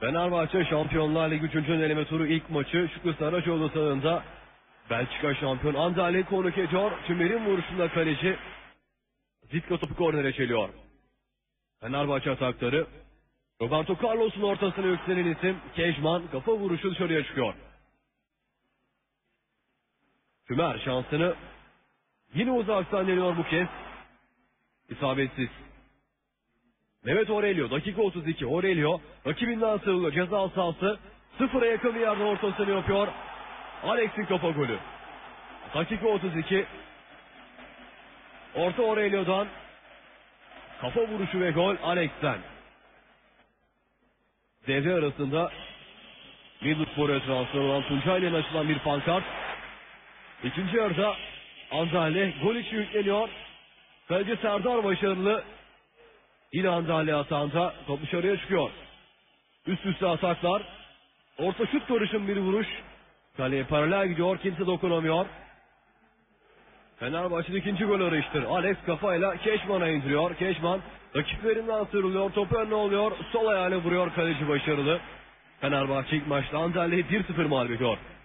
Fenerbahçe Şampiyonlar Ligi 3. eleme turu ilk maçı Şükrü Saraçoğlu sahasında Belçika şampiyon Anderlecht'i konuk ediyor. Tümer'in vuruşunda kaleci Zitka topu kornere çeliyor. Fenerbahçe atakları Roberto Carlos'un ortasına yükselen isim Kejman, kafa vuruşu dışarıya çıkıyor. Tümer şansını yine uzaktan deniyor bu kez. İsabetsiz. Mehmet Aurelio dakika 32. Aurelio rakibinden sıyrılıyor. Ceza sahası sıfıra yakın bir yerden ortasını yapıyor. Alex'in kafa golü. Dakika 32. Orta Aurelio'dan kafa vuruşu ve gol Alex'ten. Devre arasında Middlesbrough'a transfer olan Tuncay'la açılan bir pankart. İkinci yarıda Anderlecht gol için yükleniyor. Kaleci Serdar başarılı. Yine Anderlecht atağında top dışarıya çıkıyor. Üst üste ataklar. Orta şut karışım bir vuruş. Kaleye paralel gidiyor. Kimse dokunamıyor. Fenerbahçe'nin ikinci gol arayıştır. Alex kafayla Keşman'a indiriyor. Keşman rakiplerinden sıyrılıyor. Topu önüne oluyor. Sol ayağıyla vuruyor. Kaleci başarılı. Fenerbahçe ilk maçta Anderlecht'i 1-0 mağlup ediyor.